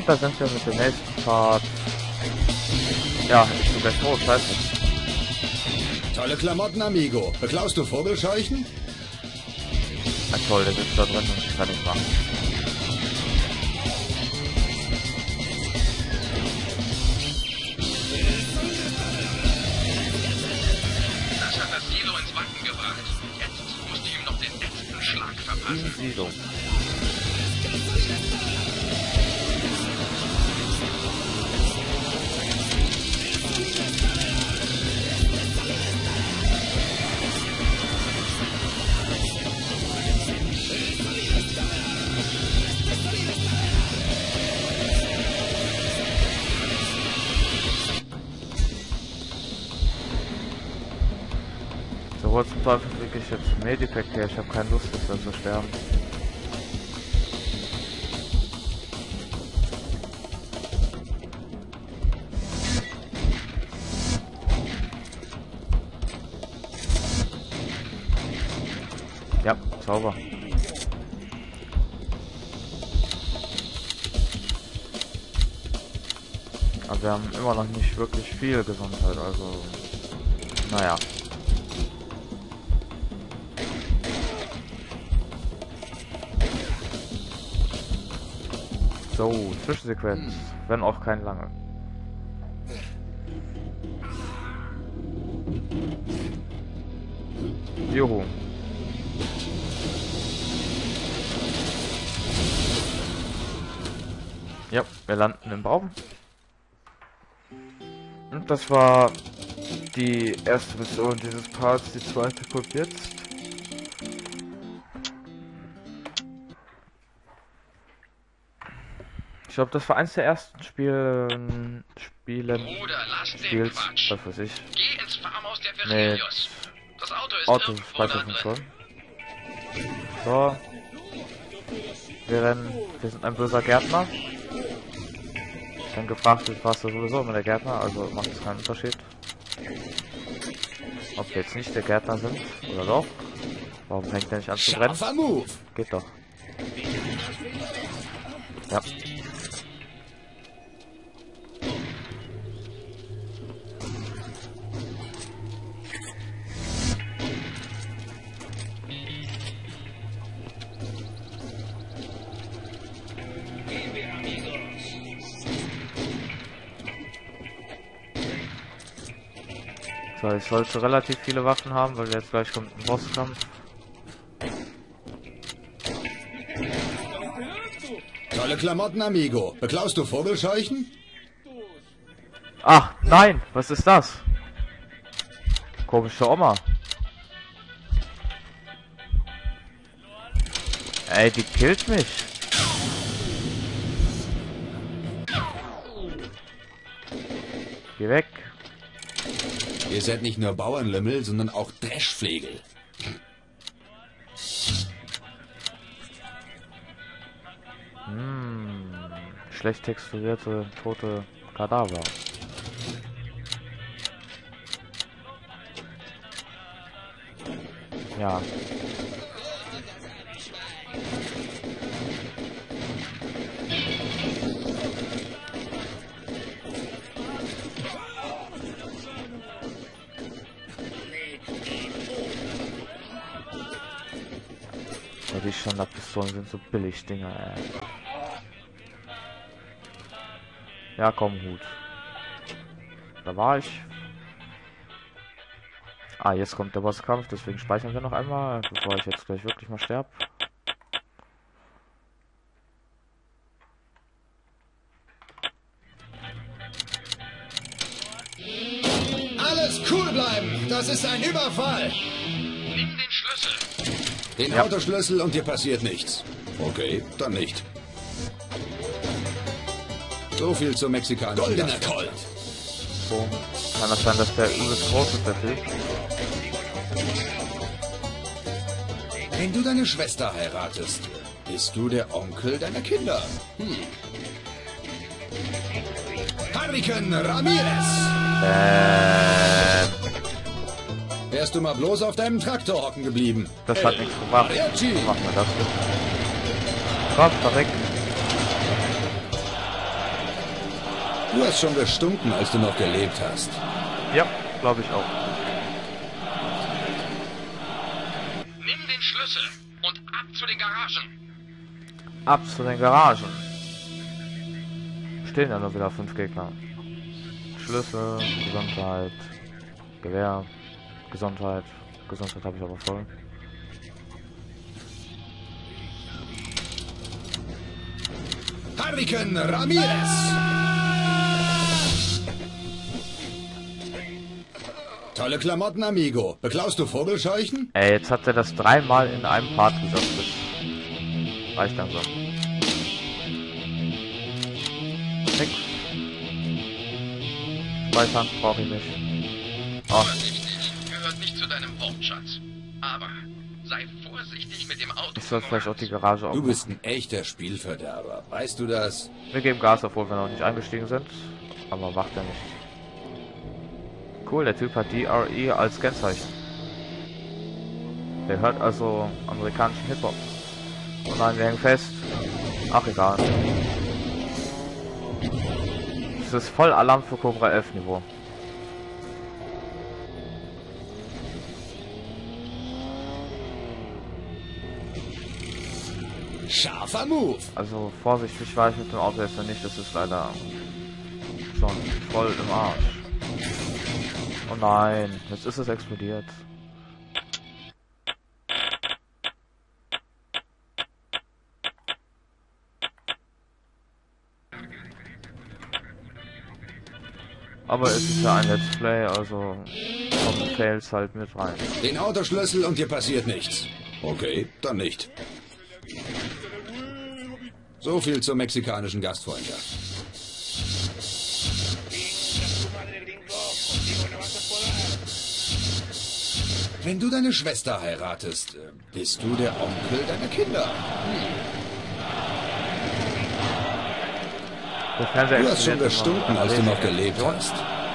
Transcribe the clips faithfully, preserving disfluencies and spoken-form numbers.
da sind wir mit dem nächsten Part. Ja, ist sogar tot, scheiße. Tolle Klamotten, Amigo. Beklaust du Vogelscheuchen? Ah, toll, der sitzt da drin und ich kann nichts machen. Das hat das Silo ins Wanken gebracht. Jetzt musst du ihm noch den letzten Schlag verpassen. Silo. So, wo zum Teufel kriege ich jetzt Medipack her? Ich habe keine Lust, dass wir so sterben. Ja, sauber. Aber wir haben immer noch nicht wirklich viel Gesundheit, also naja. So, Zwischensequenz, wenn auch kein lange. Juhu. Ja, wir landen im Baum. Und das war die erste Mission dieses Parts, die zweite kommt jetzt. Ich glaube, das war eins der ersten Spielen, Spielen, Bruder, lass den Spiels, Quatsch. was weiß ich, Geh ins Farmhaus der mit Virgilius. Das Auto ist Auto irgendwo da Speicherfunktion. drin. So. Wir rennen, wir sind ein böser Gärtner. Wenn gefragt wird, warst du sowieso immer der Gärtner, also macht es keinen Unterschied. Ob wir jetzt nicht der Gärtner sind, oder doch? Warum fängt der nicht an zu brennen? Scharfer Move. Geht doch. Ja. So, ich sollte relativ viele Waffen haben, weil jetzt gleich kommt ein Bosskampf. Tolle Klamotten, Amigo. Beklaust du Vogelscheuchen? Ach, nein! Was ist das? Komische Oma. Ey, die killt mich. Geh weg. Ihr seid nicht nur Bauernlümmel, sondern auch Dreschflegel. Hm, schlecht texturierte, tote Kadaver. Ja. Ja, die Standardpistolen sind so billig Dinger, ey. Ja, komm, Hut. Da war ich. Ah, jetzt kommt der Bosskampf, deswegen speichern wir noch einmal, bevor ich jetzt gleich wirklich mal sterbe. Alles cool bleiben. Das ist ein Überfall. Nimm den Schlüssel. Den Ja. Autoschlüssel und dir passiert nichts. Okay, dann nicht. So viel zum mexikanischen. Goldener Colt. So. Kann das sein, dass der übelst groß ist, der Typ? Wenn du deine Schwester heiratest, bist du der Onkel deiner Kinder. Hm. Hurricane Ramirez. Ähm, Wärst du mal bloß auf deinem Traktor hocken geblieben. das hat nichts gebracht. Mariachi. So machen wir das jetzt. Komm, verreck. Du hast schon gestunken, als du noch gelebt hast. Ja, glaube ich auch. Nimm den Schlüssel und ab zu den Garagen. Ab zu den Garagen. Stehen ja nur wieder fünf Gegner. Schlüssel, Gesundheit, Gewehr, Gesundheit. Gesundheit habe ich aber voll. Hurricane Ramirez! Tolle Klamotten, Amigo. Beklaust du Vogelscheuchen? Ey, jetzt hat er das dreimal in einem Part gesagt. Das reicht langsam. Nix. Speichern brauche ich nicht. Oh. Vorsichtig, gehört nicht zu deinem Wortschatz. Aber sei vorsichtig mit dem Auto. Ich soll vielleicht auch die Garage Du aufmachen. bist ein echter Spielverderber. Weißt du das? Wir geben Gas, obwohl wir noch nicht eingestiegen sind. Aber macht er nicht. Cool, der Typ hat D R E als Kennzeichen. Der hört also amerikanischen Hip-Hop. Oh nein, wir hängen fest. Ach, egal. Das ist voll Alarm für Cobra elf Niveau. Scharfer Move. Also vorsichtig war ich mit dem Auto jetzt noch nicht. Das ist leider schon voll im Arsch. Oh nein, jetzt ist es explodiert. Aber es ist ja ein Let's Play, also kommen Fails halt mit rein. Den Autoschlüssel und dir passiert nichts. Okay, dann nicht. So viel zur mexikanischen Gastfreundschaft. Wenn du deine Schwester heiratest, äh, bist du der Onkel deiner Kinder. Der Fernseher Du hast schon explodiert gestunken, immer. als du noch gelebt hast.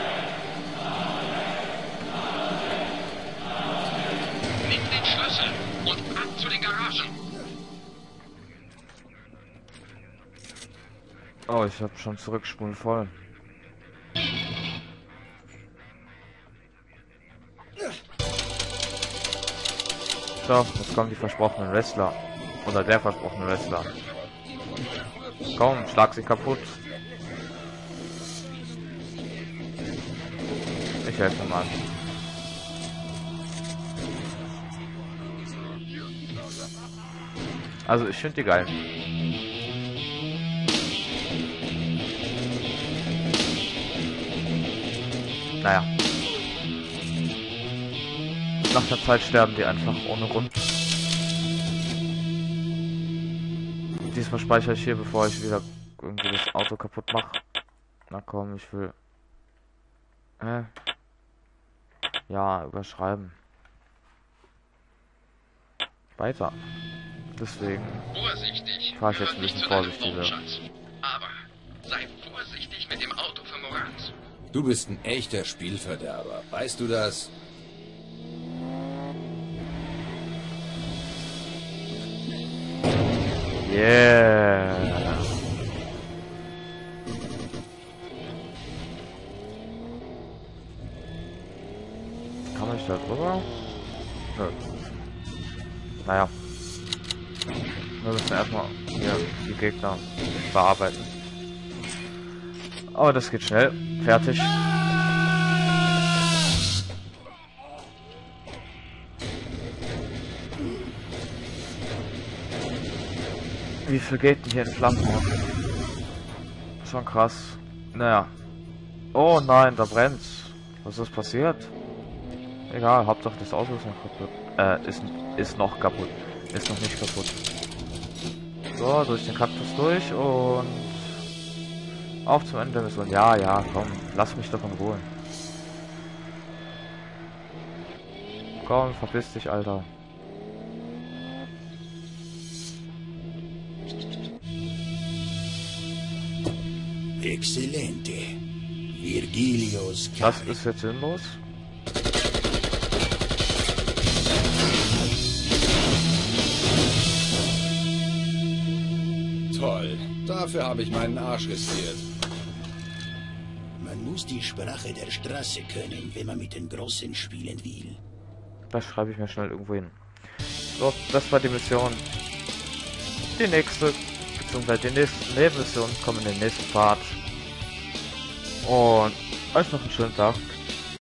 Nimm den Schlüssel und ab zu den Garagen. Oh, ich hab schon zurückspulen voll. So, jetzt kommen die versprochenen Wrestler. Oder der versprochene Wrestler. Komm, schlag sie kaputt. Ich helfe mal. Also ich finde die geil. Naja. Nach der Zeit sterben die einfach ohne Grund. Diesmal speichere ich hier, bevor ich wieder irgendwie das Auto kaputt mache. Na komm, ich will... Hä? Ja, überschreiben. Weiter. Deswegen Vorsichtig, fahr ich jetzt gehört ein nicht bisschen zu deinem vorsichtiger. Wortschatz. Aber sei vorsichtig mit dem Auto für Morat. Du bist ein echter Spielverderber. Weißt du das? Yeah. Kann ich da drüber? Nö. Naja. Wir müssen erstmal hier die Gegner bearbeiten. Aber das geht schnell. Fertig. Wie viel geht denn hier in Flammen? Schon krass. Naja. Oh nein, da brennt's. Was ist passiert? Egal, Hauptsache das Auto ist noch kaputt. Äh, ist, ist noch kaputt. Ist noch nicht kaputt. So, durch den Kaktus durch und auf zum Ende der Mission. Ja, ja, komm, lass mich doch in Ruhe. Komm, verpiss dich, Alter. Exzellente. Virgilius Das ist jetzt sinnlos. Toll. Dafür habe ich meinen Arsch riskiert. Man muss die Sprache der Straße können, wenn man mit den Großen spielen will. Das schreibe ich mir schnell irgendwo hin. So, das war die Mission. Die nächste, beziehungsweise die nächsten Nebenmissionen kommen in den nächsten Part. Und euch noch einen schönen Tag.